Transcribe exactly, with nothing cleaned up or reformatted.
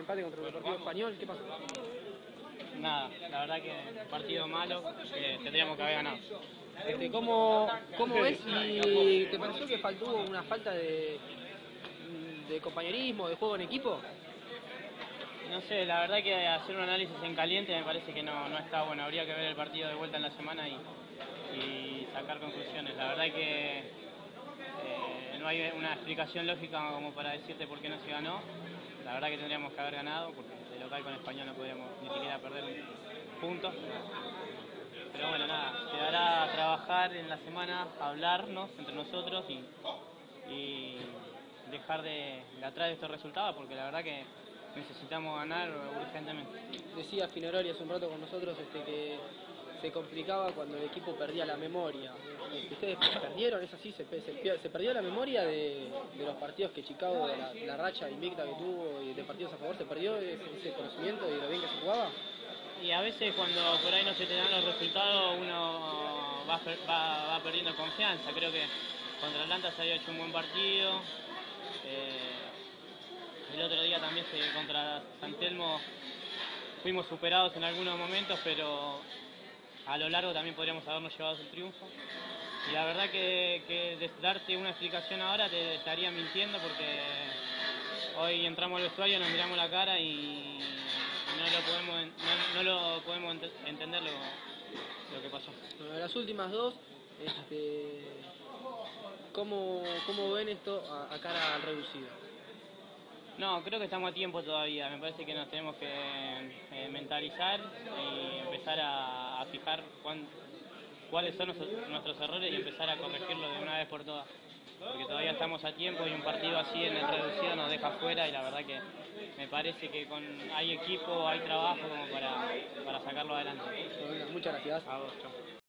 empate contra el Deportivo Español. ¿Qué pasó? Nada, la verdad que partido malo, que tendríamos que haber ganado. Este, ¿cómo, ¿Cómo ves y te pareció que faltó una falta de, de compañerismo, de juego en equipo? No sé, la verdad que hacer un análisis en caliente me parece que no, no está bueno. Habría que ver el partido de vuelta en la semana y, y sacar conclusiones. La verdad que eh, no hay una explicación lógica como para decirte por qué no se ganó. La verdad que tendríamos que haber ganado, porque de local con Español no podíamos ni siquiera perder un punto. Pero bueno, nada, quedará trabajar en la semana, hablarnos entre nosotros y, y dejar de, de atrás estos resultados, porque la verdad que necesitamos ganar urgentemente. Decía Finaroli hace un rato con nosotros este, que se complicaba cuando el equipo perdía la memoria. ¿Ustedes perdieron? ¿Es así? ¿Se, se, se perdió la memoria de, de los partidos que Chicago, de la, la racha invicta que tuvo y de partidos a favor? ¿Se perdió ese, ese conocimiento y lo bien que se jugaba? Y a veces cuando por ahí no se te dan los resultados uno va, va, va perdiendo confianza. Creo que contra Atlanta se había hecho un buen partido. Eh, el otro día también se, contra San Telmo fuimos superados en algunos momentos, pero a lo largo también podríamos habernos llevado el triunfo. Y la verdad que, que darte una explicación ahora te estaría mintiendo, porque hoy entramos al vestuario, nos miramos la cara y no lo podemos, no, no lo podemos ent entender lo, lo que pasó. Bueno, las últimas dos, este, ¿cómo, ¿cómo ven esto a, a cara al reducido? No, creo que estamos a tiempo todavía. Me parece que nos tenemos que eh, mentalizar y empezar a, a fijar cuán, cuáles son nuestros, nuestros errores y empezar a corregirlos de una vez por todas. Porque todavía estamos a tiempo y un partido así en el reducido nos deja fuera, y la verdad que me parece que con hay equipo, hay trabajo como para, para sacarlo adelante. Bueno, muchas gracias. A vos, chau.